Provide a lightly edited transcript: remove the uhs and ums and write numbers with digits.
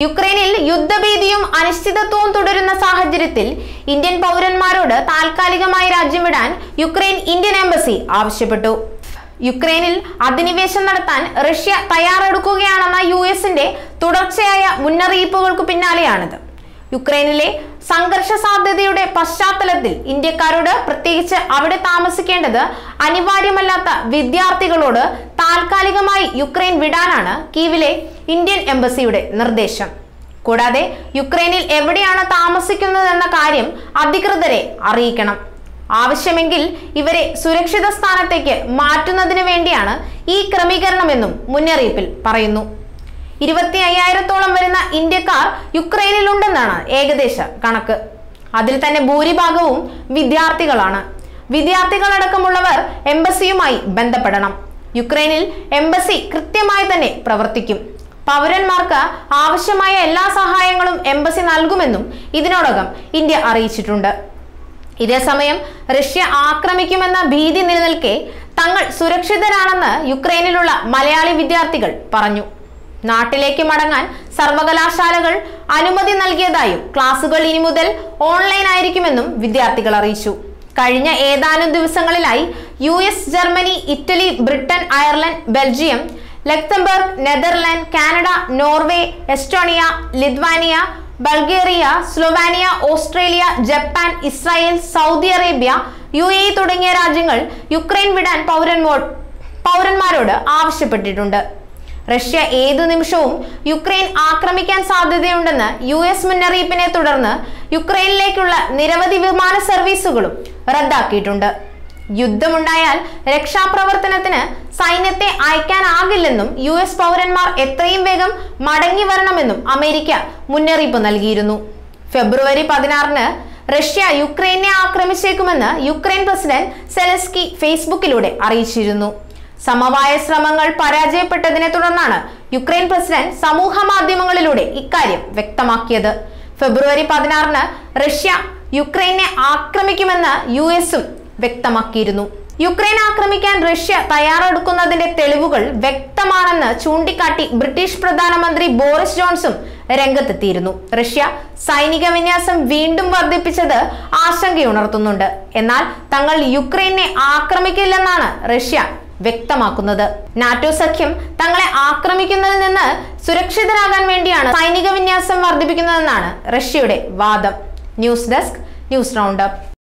യുക്രൈനിൽ യുദ്ധഭീതിയും അനിശ്ചിതത്വവും തുടരുന്ന സാഹചര്യത്തിൽ ഇന്ത്യൻ പൗരന്മാരോട് താൽക്കാലികമായി രാജ്യം വിടാൻ യുക്രൈൻ ഇന്ത്യൻ എംബസി ആവശ്യപ്പെട്ടു. യുക്രൈനിൽ അധിനിവേശം നടത്താൻ റഷ്യ തയ്യാറെടുക്കുകയാണെന്ന യുഎസിന്റെ തുടർച്ചയായ മുന്നറിയിപ്പുകൾക്ക് പിന്നാലെയാണിത്. യുക്രൈനിലെ സംഘർഷ സാധ്യതയുടെ പശ്ചാത്തലത്തിൽ ഇന്ത്യക്കാരോട്, പ്രത്യേകിച്ച് അവിടെ താമസിക്കേണ്ടത് അനിവാര്യമല്ലാത്ത വിദ്യാർത്ഥികളോട് താൽക്കാലികമായി യുക്രൈൻ വിടാനാണ് കീവിലെ ഇന്ത്യൻ എംബസിയുടെ നിർദ്ദേശം. കൂടാതെ യുക്രൈനിൽ എവിടെയാണ് താമസിക്കുന്നതെന്ന കാര്യം അധികൃതരെ അറിയിക്കണം. ആവശ്യമെങ്കിൽ ഇവരെ സുരക്ഷിത സ്ഥാനത്തേക്ക് മാറ്റുന്നതിന് വേണ്ടിയാണ് ഈ ക്രമീകരണമെന്നും മുന്നറിയിപ്പിൽ പറയുന്നു. 25,000-ഓളം വരുന്ന ഇന്ത്യക്കാർ യുക്രൈനിലുണ്ടെന്നാണ് ഏകദേശ കണക്ക്. അതിൽ തന്നെ ഭൂരിഭാഗവും വിദ്യാർത്ഥികളാണ്. വിദ്യാർത്ഥികളടക്കമുള്ളവർ എംബസിയുമായി ബന്ധപ്പെടണം. യുക്രൈനിൽ എംബസി കൃത്യമായി തന്നെ പ്രവർത്തിക്കും. പൗരന്മാർക്ക് ആവശ്യമായ എല്ലാ സഹായങ്ങളും എംബസി നൽകുമെന്നും ഇതിനോടകം ഇന്ത്യ അറിയിച്ചിട്ടുണ്ട്. ഇതേസമയം റഷ്യ ആക്രമിക്കുമെന്ന ഭീതി നിലനിൽക്കെ തങ്ങൾ സുരക്ഷിതരാണെന്ന് യുക്രൈനിലുള്ള മലയാളി വിദ്യാർത്ഥികൾ പറഞ്ഞു. നാട്ടിലേക്ക് മടങ്ങാൻ സർവകലാശാലകൾ അനുമതി നൽകിയതായും ക്ലാസുകൾ ഇനി മുതൽ ഓൺലൈൻ ആയിരിക്കുമെന്നും വിദ്യാർത്ഥികൾ അറിയിച്ചു. കഴിഞ്ഞ ഏതാനും ദിവസങ്ങളിലായി US, Germany, Italy, Britain, Ireland, Belgium, Luxembourg, Netherland, Canada, Norway, Estonia, Lithuania, Bulgaria, Slovenia, Australia, Japan, Israel, Saudi Arabia, UAE തുടങ്ങിയ രാജ്യങ്ങൾ യുക്രൈൻ വിടാൻ പൗരന്മാരോട് ആവശ്യപ്പെട്ടിട്ടുണ്ട്. റഷ്യ ഏതു നിമിഷവും യുക്രൈൻ ആക്രമിക്കാൻ സാധ്യതയുണ്ടെന്ന് US മുന്നറിയിപ്പിനെ തുടർന്ന് യുക്രൈനിലേക്കുള്ള നിരവധി വിമാന സർവീസുകളും റദ്ദാക്കിയിട്ടുണ്ട്. യുദ്ധമുണ്ടായാൽ രക്ഷാപ്രവർത്തനത്തിന് സൈന്യത്തെ അയക്കാനാകില്ലെന്നും US പൗരന്മാർ എത്രയും വേഗം മടങ്ങി വരണമെന്നും അമേരിക്ക മുന്നറിയിപ്പ് നൽകിയിരുന്നു. ഫെബ്രുവരി 16-ന് റഷ്യ യുക്രൈനെ ആക്രമിച്ചേക്കുമെന്ന് യുക്രൈൻ പ്രസിഡന്റ് സെലൻസ്കി ഫേസ്ബുക്കിലൂടെ അറിയിച്ചിരുന്നു. സമവായ ശ്രമങ്ങൾ പരാജയപ്പെട്ടതിനെ തുടർന്നാണ് യുക്രൈൻ പ്രസിഡന്റ് സമൂഹ മാധ്യമങ്ങളിലൂടെ ഇക്കാര്യം വ്യക്തമാക്കിയത്. ഫെബ്രുവരി 16-ന് റഷ്യ യുക്രൈനെ ആക്രമിക്കുമെന്ന് USഉം വ്യക്തമാക്കിയിരുന്നു. യുക്രൈൻ ആക്രമിക്കാൻ റഷ്യ തയ്യാറെടുക്കുന്നതിന്റെ തെളിവുകൾ വ്യക്തമാണെന്ന് ചൂണ്ടിക്കാട്ടി ബ്രിട്ടീഷ് പ്രധാനമന്ത്രി ബോറിസ് ജോൺസൺ രംഗത്തെത്തിയിരുന്നു. റഷ്യ സൈനിക വിന്യാസം വീണ്ടും വർദ്ധിപ്പിച്ചത് ആശങ്കയുണർത്തുന്നുണ്ട്. എന്നാൽ തങ്ങൾ യുക്രൈനെ ആക്രമിക്കില്ലെന്നാണ് റഷ്യ വ്യക്തമാക്കുന്നത്. നാറ്റോ സഖ്യം തങ്ങളെ ആക്രമിക്കുന്നതിൽ നിന്ന് സുരക്ഷിതരാകാൻ വേണ്ടിയാണ് സൈനിക വിന്യാസം വർദ്ധിപ്പിക്കുന്നതെന്നാണ് റഷ്യയുടെ വാദം. News desk, news roundup.